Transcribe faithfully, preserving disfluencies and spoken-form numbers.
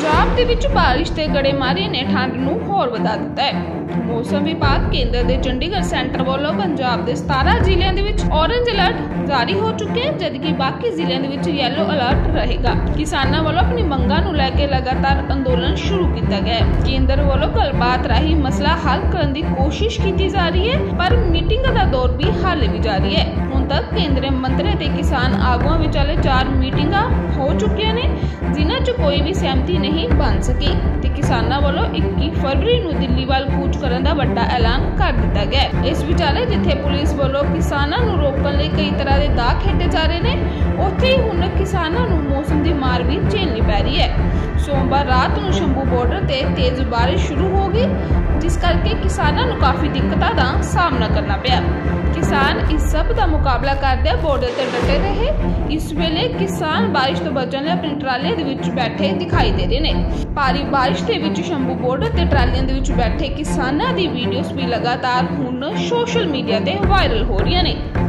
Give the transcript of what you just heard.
पंजाब दे विच बारिश ते गड़ेमारी ने ठंड नूं होर वधा दित्ता है। मौसम विभाग केंद्र दे चंडीगढ़ सेंटर वालों पंजाब दे सतारह जिलों दे विच ऑरेंज अलर्ट जारी हो चुके हैं, जबकि बाकी जिलों दे विच येलो अलर्ट रहेगा। किसानां वालों अपनी मंगां नूं लैके लगातार अंदोलन शुरू किया गया है। केंद्र वालों गलबात राही मसला हल करने की कोशिश की जा रही है, पर मीटिंग का दौर भी हाले भी जारी है। हुण तक केंद्रीय मंत्री ते किसान आगुआं विचाले चार मीटिंगां हो चुकियां ने, जिन्हां च कोई भी सहमति नहीं बन सकी ते किसानां वालों इक्की फरवरी नूं दिल्ली वाल कूच करन दा वड्डा ऐलान कर दिता गया। इस विचाले जिथे पुलिस वालों किसानां नूं रोकण लई कई तरह के दाअ खेडे जा रहे ने, उत्थे ही हुण किसानां नूं मौसम की मार भी झेलनी पै रही है। सोमवार रात नूं शंभू बॉर्डर ते तेज बारिश शुरू हो गई, जिस करके किसानां नूं काफ़ी दिक्कतां दा सामना करना पिया। किसान इस सब का मुकाबला करदे बॉर्डर ते डटे रहे। इस वेले किसान बारिश तो बचण लई अपनी ट्रालियां दे विच बैठे दिखाई दे रहे ने। भारी बारिश दे विच शंभू बॉर्डर ते ट्रालियां दे विच बैठे किसानां दी वीडियोस भी लगातार हुण सोशल मीडिया ते वायरल हो रही ने।